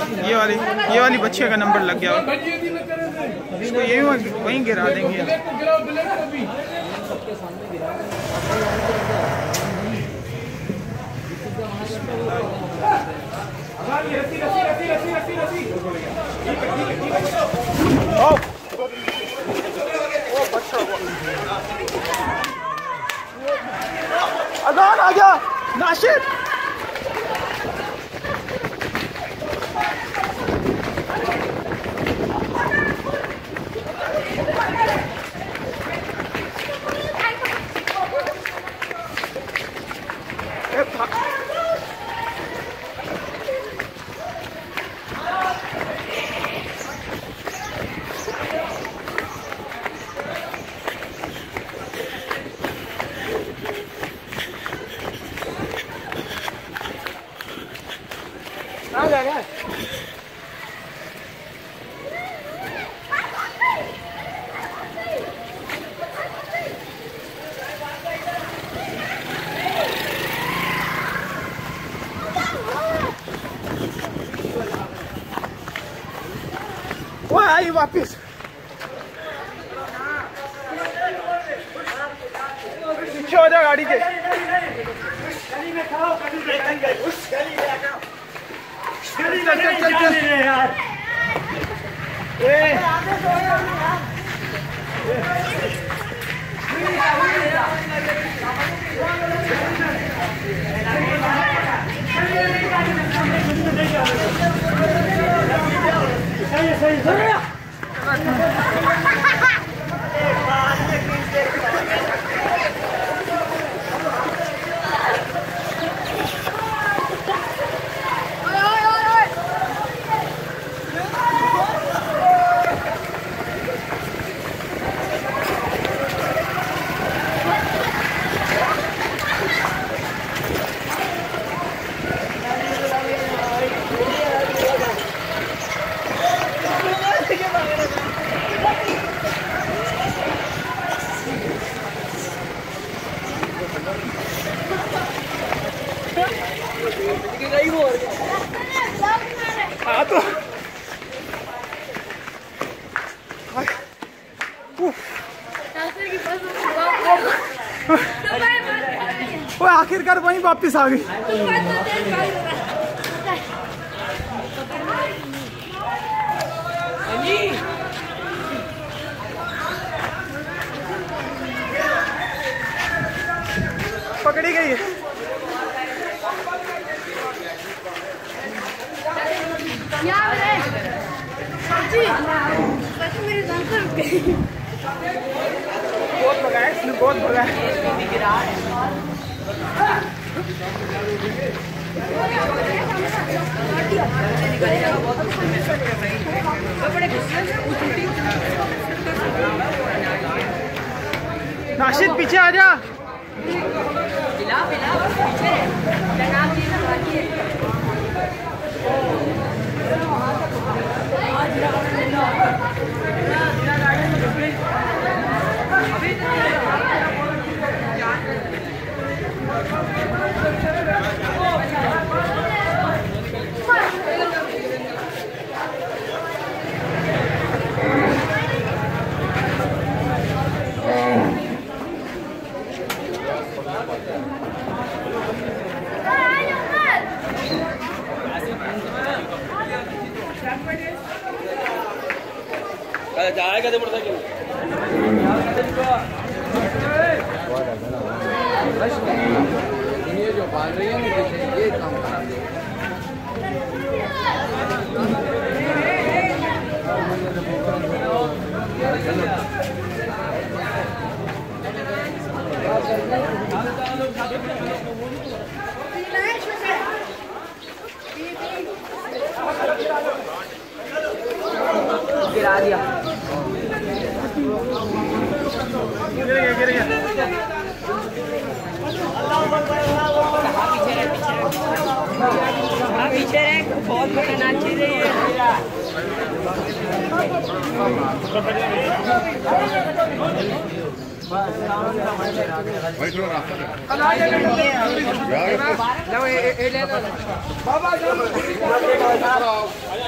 ये वाली बच्चे का नंबर लग गया, इसको ये वहीं गिरा देंगे। अजान आ गया नाशिद। वो आई वापिस। पीछे हो जा गाड़ी के। चल यार। सही तो वो आखिरकार वहीं वापस आ गई। पकड़ी गई है। बहुत भगाया इसने, बहुत भगाया। नाशिद पीछे आ जा। जाएगा तो मोटरसाइकिल ये जो बाल रही है ये काम खराब है। गिरा दिया। गिर गया। पीछे रहे बहुत बड़ा नाचे रहे हैं। भाई